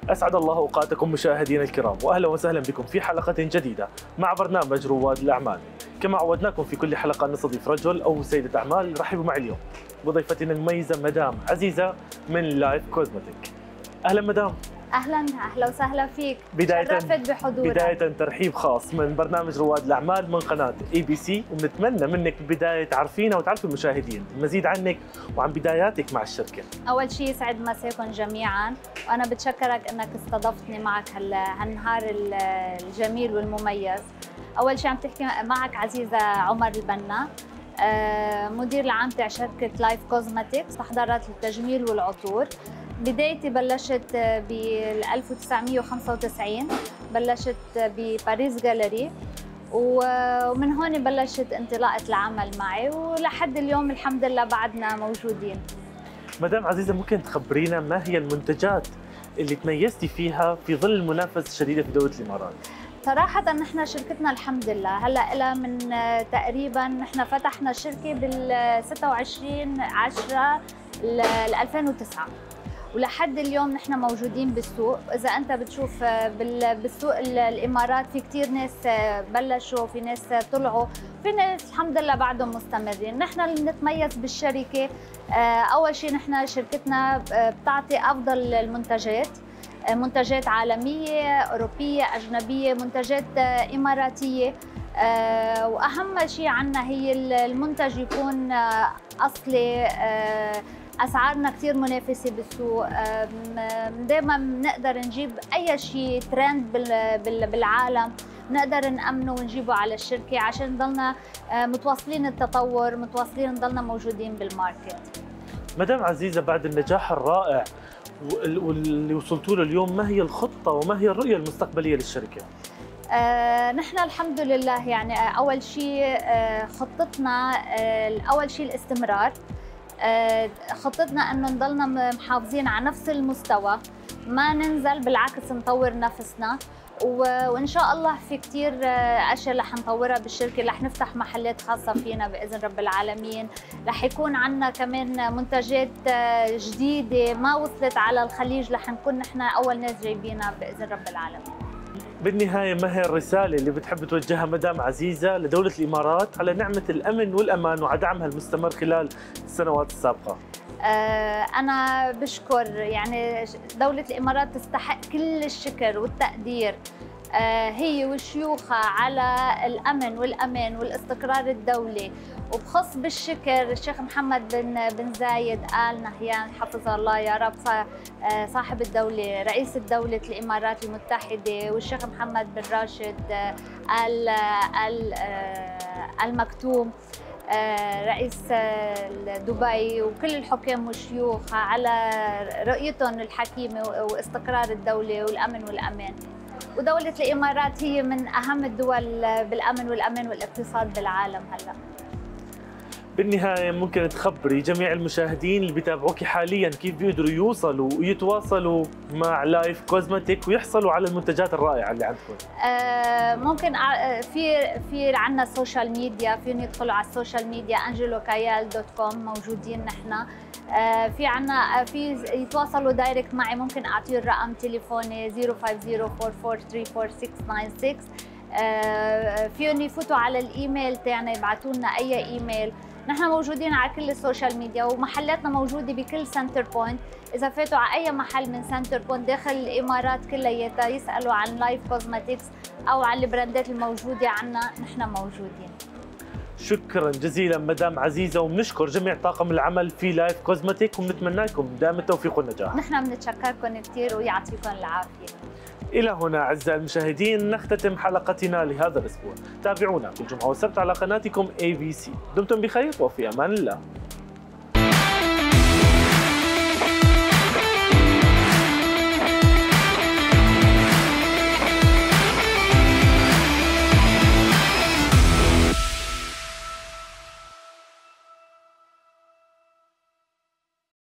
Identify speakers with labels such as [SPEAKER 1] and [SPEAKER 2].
[SPEAKER 1] أسعد الله أوقاتكم مشاهدينا الكرام، وأهلا وسهلا بكم في حلقة جديدة مع برنامج رواد الأعمال. كما عودناكم في كل حلقة نستضيف رجل أو سيدة أعمال. رحبوا معي اليوم بضيفتنا المميزة مدام عزيزة من لايف كوزمتيك. أهلا مدام.
[SPEAKER 2] اهلا وسهلا فيك.
[SPEAKER 1] بداية
[SPEAKER 2] بحضورك.
[SPEAKER 1] بداية ترحيب خاص من برنامج رواد الأعمال من قناة ABC، وبنتمنى منك بالبداية تعرفينا وتعرفي المشاهدين المزيد عنك وعن بداياتك مع الشركة.
[SPEAKER 2] أول شيء يسعد مساكم جميعا، وأنا بتشكرك أنك استضفتني معك هالنهار الجميل والمميز. أول شيء عم تحكي معك عزيزة عمر البنا، مدير العام تاع شركة لايف كوزمتيك استحضارات التجميل والعطور. بدايتي بلشت ب 1995، بلشت بباريس جاليري، ومن هون بلشت انطلاقة العمل معي، ولحد اليوم الحمد لله بعدنا موجودين.
[SPEAKER 1] مدام عزيزة، ممكن تخبرينا ما هي المنتجات اللي تميزتي فيها في ظل المنافسة الشديدة في دولة الإمارات؟
[SPEAKER 2] صراحة نحن شركتنا الحمد لله هلا لها من تقريبا، نحن فتحنا الشركة بال 26/10 2009، ولحد اليوم نحن موجودين بالسوق. إذا أنت بتشوف بالسوق الإمارات في كتير ناس بلشوا، في ناس طلعوا، في ناس الحمد لله بعدهم مستمرين. نحن اللي نتميز بالشركة أول شيء نحن شركتنا بتعطي أفضل المنتجات، منتجات عالمية، أوروبية، أجنبية، منتجات إماراتية. وأهم شيء عنا هي المنتج يكون أصلي. أسعارنا كثير منافسة بالسوق، دائما بنقدر نجيب أي شيء ترند بالعالم نقدر نأمنه ونجيبه على الشركة عشان نضلنا متواصلين التطور، متواصلين نضلنا موجودين بالماركت.
[SPEAKER 1] مدام عزيزة، بعد النجاح الرائع واللي وصلتوا له اليوم، ما هي الخطة وما هي الرؤية المستقبلية للشركة؟
[SPEAKER 2] نحن الحمد لله يعني أول شيء خطتنا أول شيء الاستمرار. خطتنا انه نضلنا محافظين على نفس المستوى، ما ننزل، بالعكس نطور نفسنا، وان شاء الله في كثير اشياء رح نطورها بالشركه. رح نفتح محلات خاصه فينا باذن رب العالمين. رح يكون عندنا كمان منتجات جديده ما وصلت على الخليج، رح نكون نحن اول ناس جايبينها باذن رب العالمين.
[SPEAKER 1] بالنهاية، ما هي الرسالة اللي بتحب توجهها مدام عزيزة لدولة الإمارات على نعمة الأمن والأمان وعلى دعمها المستمر خلال السنوات السابقة؟
[SPEAKER 2] أنا بشكر، يعني دولة الإمارات تستحق كل الشكر والتقدير، هي وشيوخها، على الأمن والأمان والاستقرار الدولي. وبخص بالشكر الشيخ محمد بن زايد آل نهيان حفظه الله يا رب، صاحب الدولة، رئيس دولة الإمارات المتحدة، والشيخ محمد بن راشد آل مكتوم رئيس دبي، وكل الحكام والشيوخ على رؤيتهم الحكيمة واستقرار الدولة والأمن والأمان. ودولة الإمارات هي من أهم الدول بالأمن والأمان والاقتصاد بالعالم هلأ.
[SPEAKER 1] بالنهاية، ممكن تخبري جميع المشاهدين اللي بيتابعوك حاليا كيف بيقدروا يوصلوا ويتواصلوا مع لايف كوزمتيك ويحصلوا على المنتجات الرائعة اللي عندكم؟
[SPEAKER 2] ممكن في عندنا السوشيال ميديا، فيهم يدخلوا على السوشيال ميديا angelokayal.com، موجودين نحن. في عندنا يتواصلوا دايركت معي، ممكن اعطيه الرقم تليفوني 0504434696. فيهم يفوتوا على الايميل تاعنا، يبعثوا لنا اي ايميل. نحن موجودين على كل السوشيال ميديا، ومحلاتنا موجوده بكل سنتر بوينت. اذا فاتوا على اي محل من سنتر بوينت داخل الامارات كلياتها يسالوا عن لايف كوزمتيكس او عن البراندات الموجوده عنا، نحن موجودين.
[SPEAKER 1] شكرا جزيلا مدام عزيزة، وبنشكر جميع طاقم العمل في لايف كوزمتيك، ونتمنى لكم دائما التوفيق والنجاح.
[SPEAKER 2] نحن بنتشكركم كثير ويعطيكم العافية.
[SPEAKER 1] إلى هنا أعزائي المشاهدين نختتم حلقتنا لهذا الأسبوع. تابعونا كل جمعة وسبت على قناتكم ABC. دمتم بخير وفي أمان الله.